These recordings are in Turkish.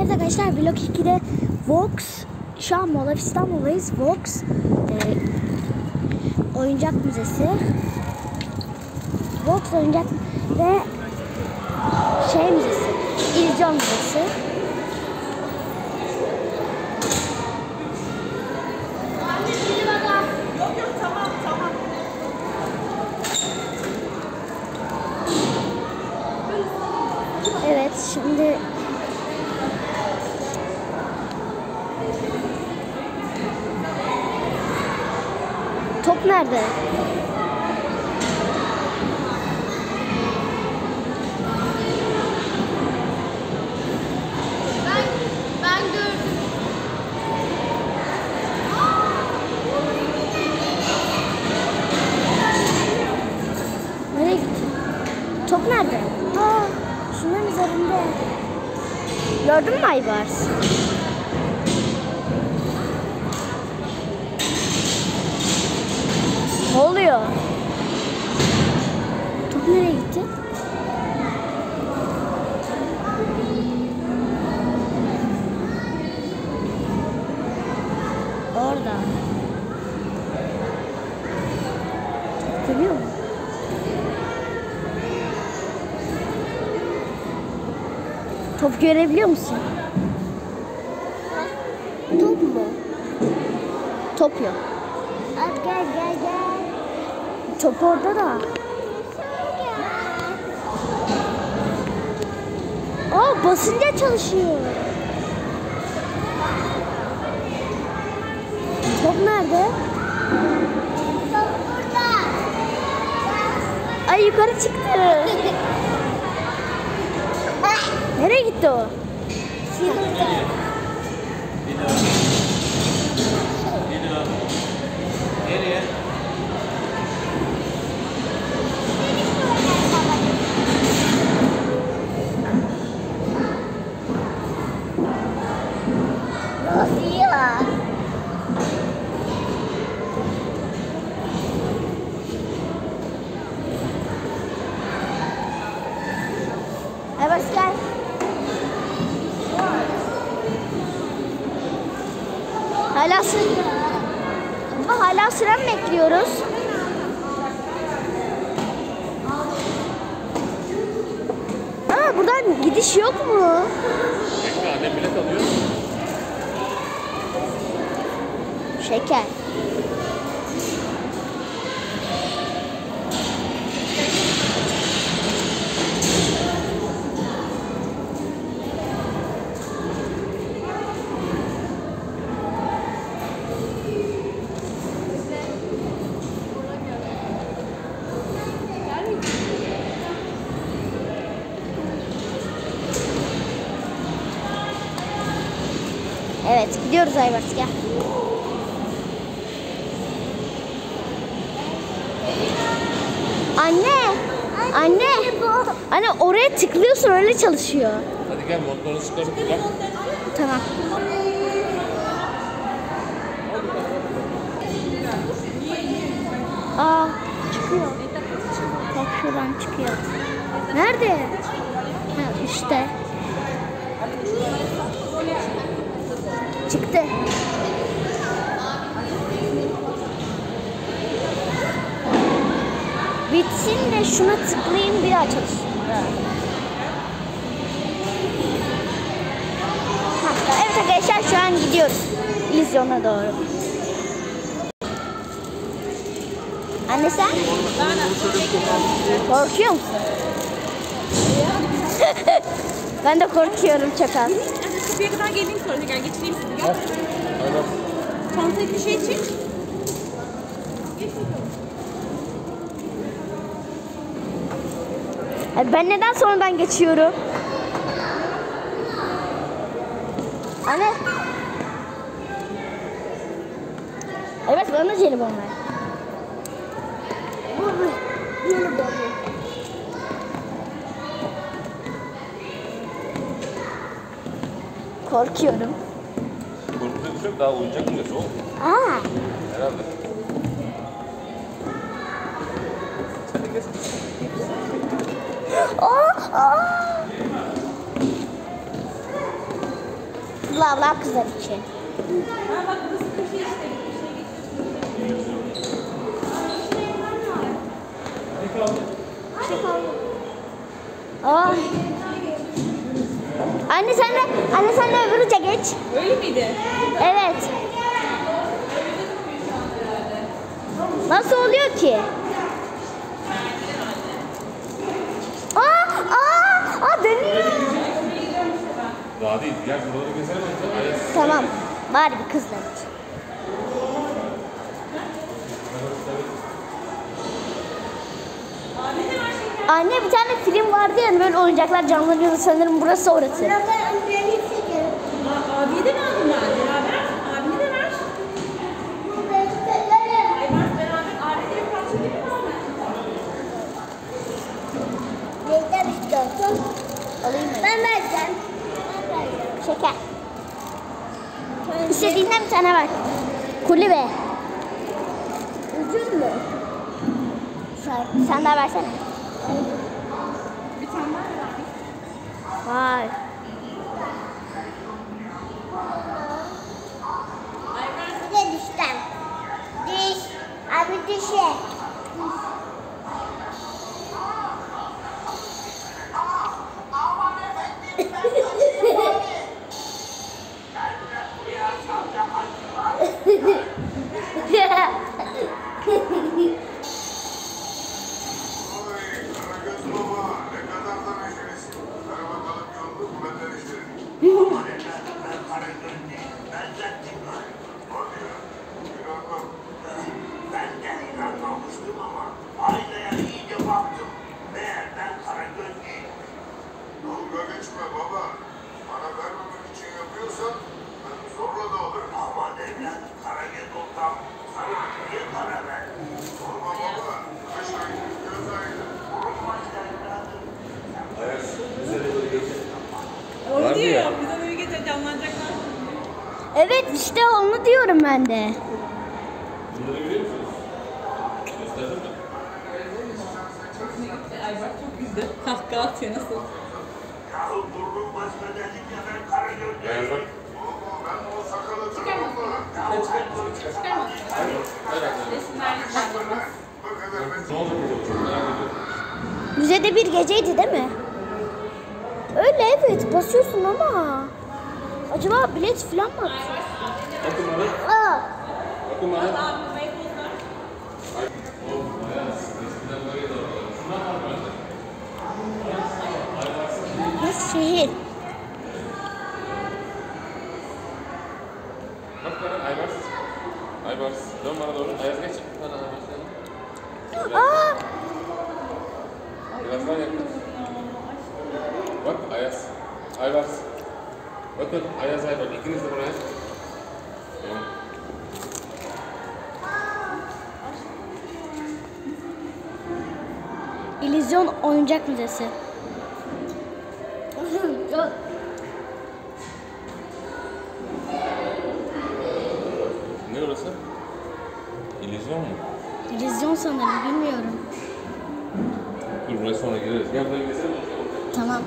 Evet arkadaşlar, Vlog 2'de Vox, şu an Mall of İstanbul'dayız. Vox oyuncak müzesi. Vox oyuncak ve şey müzesi, illüzyon müzesi. Evet, şimdi top nerede? Ben gördüm. Nereye gitti? Top nerede? Şunların üzerinde. Gördün mü Aybars? Ne oluyor? Top nereye gitti? Orada. Görüyor musun? Top görebiliyor musun? Top mu? Top yok. Gel. Top orada da. Basınca çalışıyor. Top nerede? Top burada. Ay, yukarı çıktı. Nereye gitti o? Nereye? Evet, gel. Hala sıra mı bekliyoruz? Buradan gidiş yok mu? Bekle, annem bilet alıyor. Şeker. Evet, gidiyoruz Aybars, gel. Anne oraya tıklıyorsun, öyle çalışıyor. Hadi gel, montlarını çıkarıp gel. Tamam. Çıkıyor. Bak, şuradan çıkıyor. Nerede? Üstte. Çıktı. Bitsin de şuna tıklayayım, bir daha çalışsın. Evet arkadaşlar, şu an gidiyoruz illüzyona doğru. Anne sen? Korkuyor musun? Ben de korkuyorum çok az. Kapıya kadar geleyim, sonra tekrar geçireyim sizi. Gel. Çantayı bir şey çek. Ben neden sonradan geçiyorum? Anne. Evet, bana jelibon ver. Jelibon. Korkuyorum. Korkacak bir şey yok, daha oyuncak müzesi o. Herhalde. Sen de geç. bla kızlar için. Ha bak burası bir şey işte. Bir şey geçiyor. Aa. Anne sen de öbür uca geç. Öyle miydi? Evet. Nasıl oluyor ki? Aa dönüyor. Daha değil. Gel buraları gezelim. Ayaz. Tamam. Bari bir kızlar için. Anne bir tane film vardı ya böyle oyuncaklar canlanıyordu sanırım burası orası. Abiye de mi aldın ben? Beraber. Abine de ver. Ay ben beraber abiye bir parça değil mi aldın? Alayım mı? Ben vereceğim. Şeker. İstediğinden bir tane var. Kulübe. Ucuz mu? Sen daha versene. Bir tane daha ver. Vay. Bir de dişten. Diş. Abi dişi. Karagöz baba, ne kadar da meşhurisin. Ver bakalım yolunu, benden işlerim. Ben Karagöz değil, ben Zettin var. Hadi ya, inanmam. Ben de inanmamıştım ama aynaya iyice baktım. Meğer ben Karagöz değilim. Dalga geçme baba. Bana vermemek için yapıyorsan ben zorla da alırım. Aman evlat, Karagöz olsam sana niye para ver? Sorma baba, kış ayı, göz ayı. Ayaz. Bize de böyle gezelim. Onu Vardı diyor ya. ya. Bize böyle getir canlanacaklar. Evet işte onu diyorum ben de. Bunları görüyor musunuz? Gösterdim mi? Ay bak çok güzel. Kahkaha atıyor nasıl? Yahu burnum başka dedik ya ben Karagöz Ayaz bak. değilim. Baba ben o sakalı tanımam mı? Bu kadar ben Ne oldu burada? Merak ediyorum. Müzede bir geceydi değil mi? Öyle evet basıyorsun ama. Acaba bilet falan mı atıyor? Bakın bana. Aa, Bakın bana. Ay. Oh, Ayaz. Eskiden böyle de vardı. Şundan var bende. nasıl şehir? Bak bana Aybars. Aybars. Dön bana doğru. Ayaz geç. Bana Aybars'ın. Aa, Biraz daha yakın. Bak Ayaz. Aybars. Bakın Ayaz Aybars. İkiniz de buraya. Tamam. İllüzyon Oyuncak Müzesi. Ne orası? İllüzyon mu? İllüzyon sanırım bilmiyorum. Dur buraya sonra gireriz. Gel buraya gidelim. Tamam.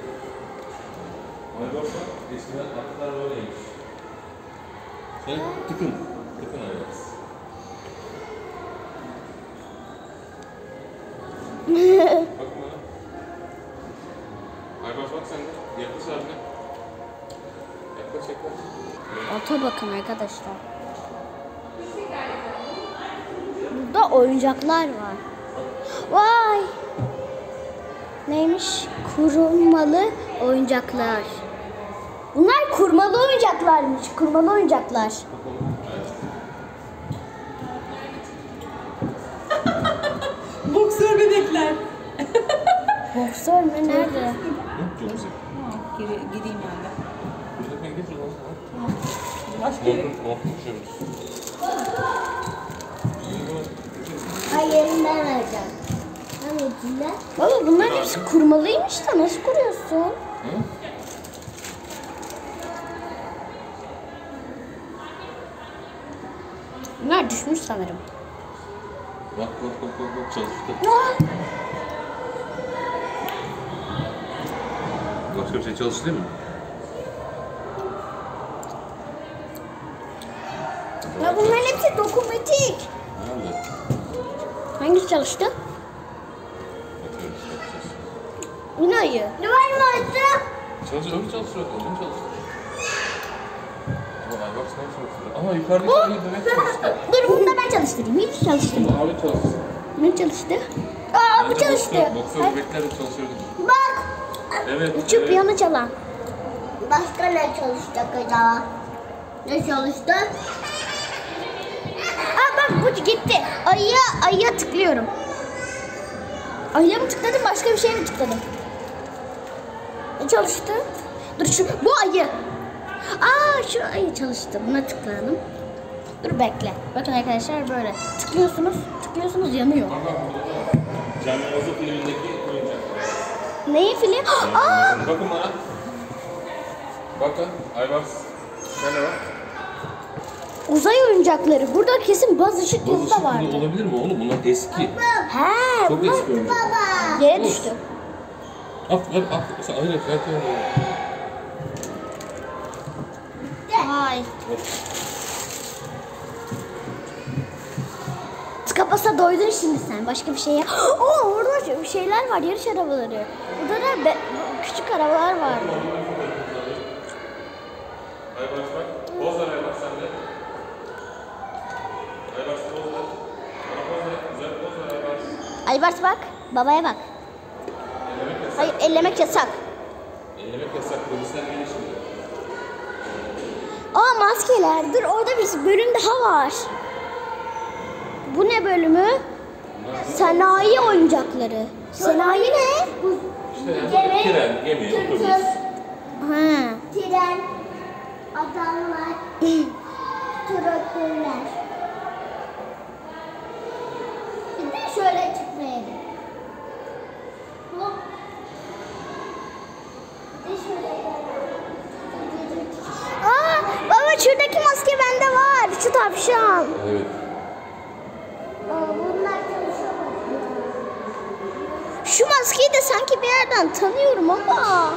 Aybars'a eskiden atlar böyleymiş. Sen tıkın. Tıkın Aybars. Bak bana. Aybars bak sen de. Yaklaş abine. Yaklaş yaklaş. Ata bakın arkadaşlar. Burada oyuncaklar var. Vay! Neymiş? Kurmalı oyuncaklar. Bunlar kurmalı oyuncaklarmış. Kurmalı oyuncaklar. Boksör bebekler. Boksör mü? Nerede? Hı? Çok güzel. Gideyim ben de. Burada ben getir lan. Başka yere. Korkmuşumuz. Hayır ben alacağım. Baba bunların hepsi kurmalıymış da nasıl kuruyorsun? Hı? Bunlar düşmüş sanırım. Bak çalıştı. Aa! Başka bir şey çalıştı değil mi? Ya bunların hepsi dokunmatik. Nerede? Hangisi çalıştı? Bakıyoruz, bakacağız. Yine ayı. Ne var mı açtı? Çalışıyor, öbür çalışıyor. Öbür çalışıyor. Ama Aybars ne çalışıyor? Ama yukarıdaki ayı demek çalıştı. Dur bunu da ben çalıştırayım. Hiç çalıştırdım. Abi çalışsın. Ne çalıştı? Aa bu çalıştı. Boksör bebekler de çalışıyordu. Bak. Evet. Uçup evet. yana çalan. Başka ne çalışacak acaba? Ne çalıştı? Aa bak bu gitti. Ayıya tıklıyorum. Ayıya mı tıkladım başka bir şeye mi tıkladım? Ne çalıştı? Dur bu ayı. Aa şu ayı çalıştı. Buna tıklayalım. Dur bekle. Bakın arkadaşlar böyle. Tıklıyorsunuz yanıyor. Bak burada da Can Yılmaz'ın filmindeki oyuncaklar. Neyi film? Aa! Bakın bana. Bakın Aybars. Şöyle bak. Uzay oyuncakları. Burada kesin baz ışık Bu yılı da vardı. ışıklı olabilir mi oğlum? Bunlar eski. He, Çok eski oyuncaklar. yere düştü. Hayır, hayır. Vay. Tıka basa doydun şimdi sen. Başka bir şeye. Oo orada şeyler var. Yarış arabaları. Burada da küçük arabalar var. Aybars bak. Poz ver Aybars sen de. Aybars poz ver. Bana poz ver. Güzel poz ver Aybars. Aybars bak. Babaya bak. Ellemek yasak. Hayır ellemek yasak. Ellemek yasak. Polisler gelir şimdi. Aa maskeler. Dur orada bir bölüm daha var. Bu ne bölümü? Sanayi oyuncakları. Sanayi ne? İşte yani tren, gemi, otobüs. Ha. Tren, adamlar, traktörler. Bir de şöyle çıkmayalım. Hop. Bir de şöyle. Aa baba şuradaki maske bende var. Şu tavşan. Evet. Bunlar çalışamaz. Şu maskeyi de sanki bir yerden tanıyorum ama.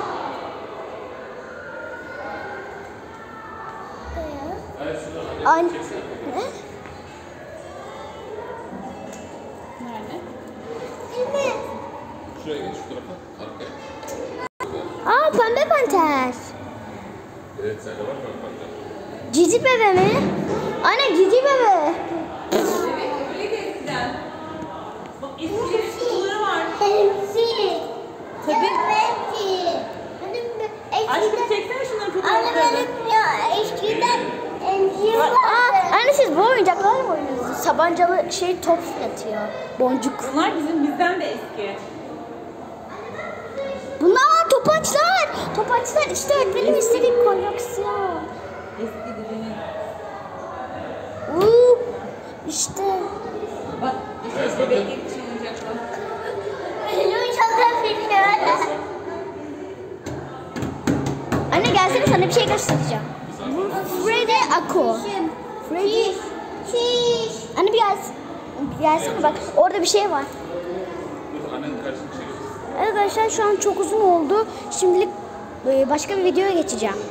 Hayır şuradan Aynı. hadi. Çeksene. Ne? Nerede? Evet. Şuraya geç şu tarafa. Arkaya. Aa pembe panter. Evet sen de var mı? Bak da. Cici bebe mi? Anne cici bebe. Evet, öyle de eskiden. Bak eskilerin kutuları var. Hepsi. Tabii. Hepsi. Aşkım çeksene şunları Anne fotoğraflarını. benim ya eskiden emziğim vardı. Aa anne siz bu oyuncaklarla mı oynuyorsunuz? Sabancalı şey top atıyor. Boncuk. Bunlar bizden de eski. Bunlar topaçlar. Topaçlar işte benim istediğim koleksiyon. Eski dediğini. İşte. Bak işte bebekler için oyuncaklar. Benim çok bilmiyorum. Anne gelsene sana bir şey göstereceğim. Freddy Ako. Freddy. Şiş. Anne bir gelsene bak. Orada bir şey var. Dur annenin karşısına çekiyorsun. Evet arkadaşlar şu an çok uzun oldu. Şimdilik başka bir videoya geçeceğim.